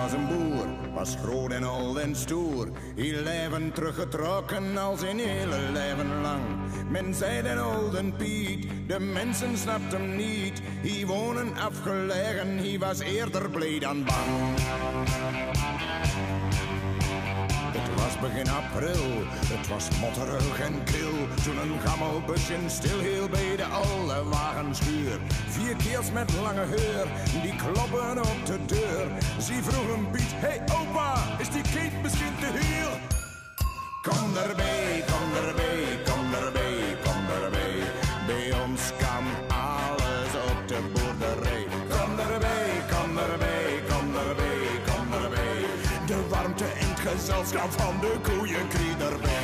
was een boer, was groot en oud en stoer. Hij leven teruggetrokken al zijn hele leven lang. Men zei den oude Piet, de mensen snapten hem niet. Hij wonen afgelegen, hij was eerder blij dan bang. Het was begin april, het was motterig en kil. Toen een gammel busje stilhield bij de oude wagenschuur. 4 keers met lange heur, die kloppen op de deur. Ze vroegen Piet, hey opa, is die kind misschien te huur? Kom erbij, kom erbij, kom erbij, kom erbij. Bij ons kan alles op de boerderij. Kom erbij, kom erbij, kom erbij, kom erbij. De warmte en het gezelschap van de koeien krijg erbij.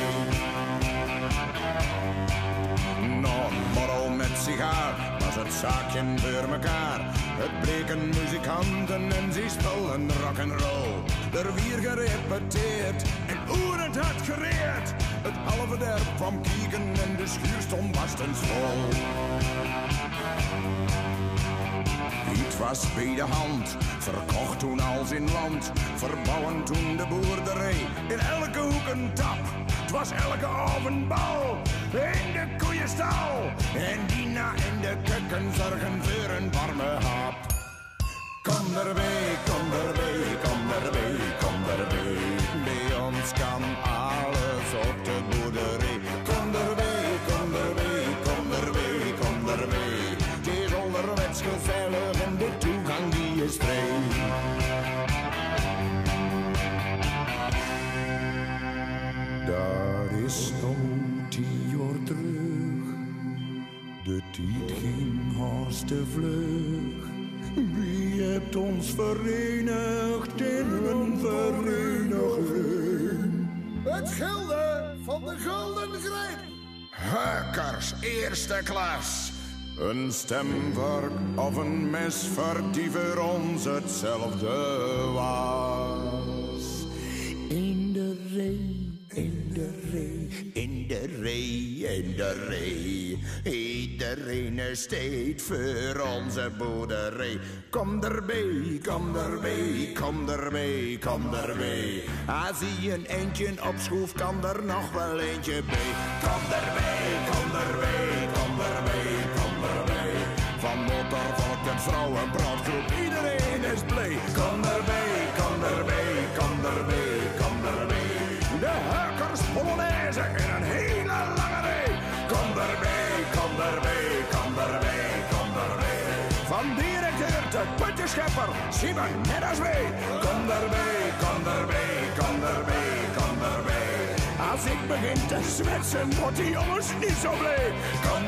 Nog een borrel met sigaar was het zaakje voor mekaar. Het bleken muzikanten en ze spelen rock'n'roll. Er weer gerepeteerd en oer het had gereerd. Het halve derp kwam kieken en de schuur stond vastens vol. Piet was bij de hand, verkocht toen al zijn land. Verbouwen toen de boerderij, in elke hoek een tap. Het was elke avond bal, in de koeienstal. En Dina in de keuken zorgen voor een warme hap. Kom erbij, kom erbij, kom erbij, kom erbij. Bij ons kan alles op de boerderij. Kom erbij, kom erbij, kom erbij, kom erbij. Het is onderwets gezellig en de toegang die is vrij. Dat is nou 10 jaar terug. De tijd ging haast te vlug. Wie hebt ons verenigd in een vereniging? Het gilde van de Gulden Greep. Heukers, eerste klas. Een stemvork of een mes voor die voor ons hetzelfde was. In de ree, in de ree, in de ree, in de ree. Iedereen steekt voor onze boerderij. Kom erbij, kom erbij, kom erbij, kom erbij. Als je een eentje opschroeft, kan er nog wel eentje bij. Kom erbij, kom erbij, kom erbij, kom erbij. Van motorvolk en vrouwen, broodgroep, iedereen is blij. Kom erbij, kom erbij, kom erbij, kom erbij. De Heukers Polonaise in een hele lange rij. Kom erbij, kom erbij, kom erbij, kom erbij. Van directeur tot putjeschepper, zie me net als wij. Kom erbij, kom erbij, kom erbij, kom erbij. Als ik begin te zwetsen, wordt die jongens niet zo blij. Kom